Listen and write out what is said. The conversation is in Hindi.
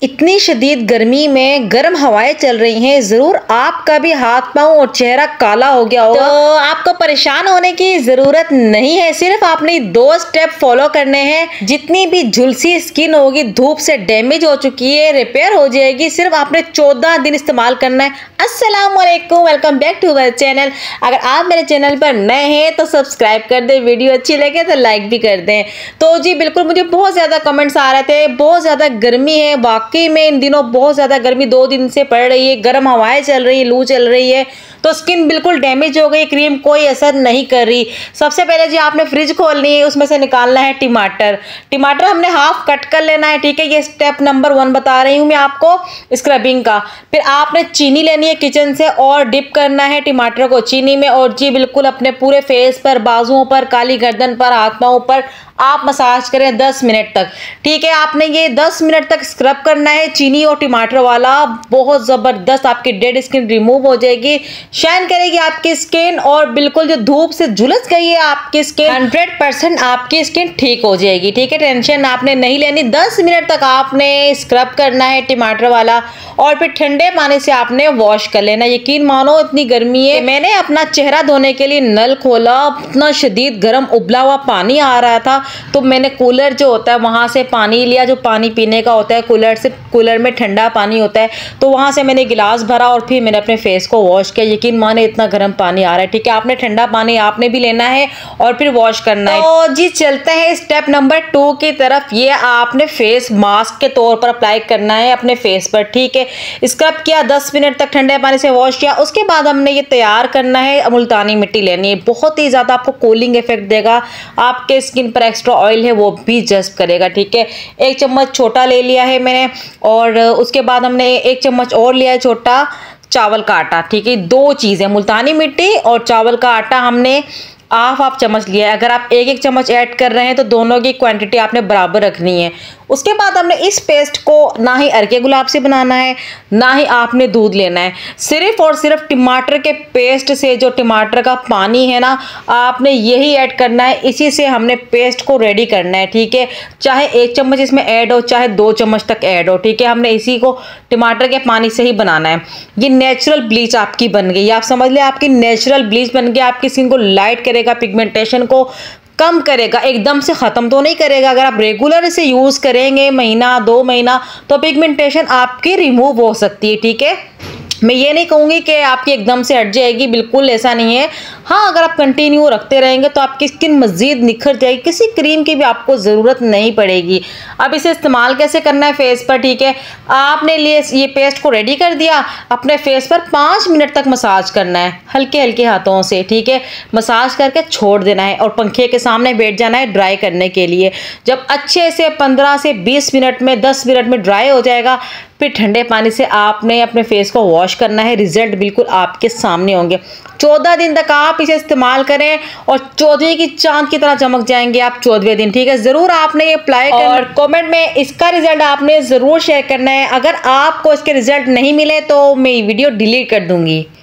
इतनी शदीद गर्मी में गर्म हवाएं चल रही हैं, जरूर आपका भी हाथ पांव और चेहरा काला हो गया होगा। तो आपको परेशान होने की जरूरत नहीं है, सिर्फ आपने 2 स्टेप फॉलो करने हैं। जितनी भी झुलसी स्किन होगी, धूप से डैमेज हो चुकी है, रिपेयर हो जाएगी। सिर्फ आपने 14 दिन इस्तेमाल करना है। अस्सलाम वालेकुम, welcome back to my channel. अगर आप मेरे चैनल पर नए हैं तो सब्सक्राइब कर दें, वीडियो अच्छी लगे तो लाइक भी कर दें। तो जी बिल्कुल, मुझे बहुत ज्यादा कमेंट्स आ रहे थे, बहुत ज्यादा गर्मी है। वाकई में इन दिनों बहुत ज्यादा गर्मी 2 दिन से पड़ रही है, गर्म हवाएं चल रही है, लू चल रही है, तो स्किन बिल्कुल डैमेज हो गई। क्रीम कोई असर नहीं कर रही। सबसे पहले जी आपने फ्रिज खोलनी है, उसमें से निकालना है टमाटर। टमाटर हमने हाफ कट कर लेना है, ठीक है। ये स्टेप नंबर 1 बता रही हूँ मैं आपको स्क्रबिंग का। फिर आपने चीनी लेनी है किचन से और डिप करना है टमाटर को चीनी में। और जी बिल्कुल अपने पूरे फेस पर, बाजुओं पर, काली गर्दन पर, हाथ पांव पर आप मसाज करें 10 मिनट तक, ठीक है। आपने ये 10 मिनट तक स्क्रब करना है चीनी और टमाटर वाला। बहुत ज़बरदस्त आपकी डेड स्किन रिमूव हो जाएगी, शाइन करेगी आपकी स्किन। और बिल्कुल जो धूप से झुलस गई है आपकी स्किन, 100% आपकी स्किन ठीक हो जाएगी, ठीक है। टेंशन आपने नहीं लेनी। 10 मिनट तक आपने स्क्रब करना है टमाटर वाला और फिर ठंडे पानी से आपने वॉश कर लेना। यकीन मानो इतनी गर्मी है, मैंने अपना चेहरा धोने के लिए नल खोला, इतना शदीद गर्म उबला हुआ पानी आ रहा था, तो मैंने कूलर जो होता है वहाँ से पानी लिया, जो पानी पीने का होता है कूलर से। कूलर में ठंडा पानी होता है, तो वहाँ से मैंने गिलास भरा और फिर मैंने अपने फेस को वॉश किया। यकीन माने इतना गर्म पानी आ रहा है, ठीक है। आपने ठंडा पानी आपने भी लेना है और फिर वॉश करना है। तो जी चलते हैं स्टेप नंबर 2 की तरफ। ये आपने फेस मास्क के तौर पर अप्लाई करना है अपने फेस पर, ठीक है। स्क्रब किया, 10 मिनट तक ठंडे पानी से वॉश किया। उसके बाद हमने ये तैयार करना है, मुल्तानी मिट्टी लेनी है। बहुत ही ज़्यादा आपको कूलिंग इफेक्ट देगा, आपके स्किन पर एक्स्ट्रा ऑयल है वो भी जज्ब करेगा, ठीक है। 1 चम्मच छोटा ले लिया है मैंने और उसके बाद हमने 1 चम्मच और लिया है छोटा चावल का आटा, ठीक है। 2 चीज़ें, मुल्तानी मिट्टी और चावल का आटा हमने हाफ चम्मच लिया है। अगर आप 1-1 चम्मच ऐड कर रहे हैं तो दोनों की क्वांटिटी आपने बराबर रखनी है। उसके बाद हमने इस पेस्ट को ना ही अरके गुलाब से बनाना है, ना ही आपने दूध लेना है। सिर्फ और सिर्फ टमाटर के पेस्ट से, जो टमाटर का पानी है ना, आपने यही ऐड करना है। इसी से हमने पेस्ट को रेडी करना है, ठीक है। चाहे 1 चम्मच इसमें ऐड हो, चाहे 2 चम्मच तक ऐड हो, ठीक है। हमने इसी को टमाटर के पानी से ही बनाना है। ये नेचुरल ब्लीच आपकी बन गई, आप समझ लें, आपकी नेचुरल ब्लीच बन गई। आपकी स्किन को लाइट करेगा, पिगमेंटेशन को कम करेगा, एकदम से ख़त्म तो नहीं करेगा। अगर आप रेगुलर इसे यूज़ करेंगे महीना 2 महीना, तो पिगमेंटेशन आपकी रिमूव हो सकती है, ठीक है। मैं ये नहीं कहूँगी कि आपकी एकदम से हट जाएगी, बिल्कुल ऐसा नहीं है। हाँ, अगर आप कंटिन्यू रखते रहेंगे तो आपकी स्किन मज़ीद निखर जाएगी, किसी क्रीम की भी आपको ज़रूरत नहीं पड़ेगी। अब इसे इस्तेमाल कैसे करना है फेस पर, ठीक है। आपने ये पेस्ट को रेडी कर दिया, अपने फेस पर 5 मिनट तक मसाज करना है हल्के हल्के हाथों से, ठीक है। मसाज करके छोड़ देना है और पंखे के सामने बैठ जाना है ड्राई करने के लिए। जब अच्छे से 15 से 20 मिनट में, 10 मिनट में ड्राई हो जाएगा, फिर ठंडे पानी से आपने अपने फेस को वॉश करना है। रिजल्ट बिल्कुल आपके सामने होंगे। 14 दिन तक आप इसे इस्तेमाल करें और 14वीं की चांद की तरह चमक जाएंगे आप 14वें दिन, ठीक है। ज़रूर आपने ये अप्लाई करना और कमेंट में इसका रिजल्ट आपने ज़रूर शेयर करना है। अगर आपको इसके रिजल्ट नहीं मिले तो मैं ये वीडियो डिलीट कर दूंगी।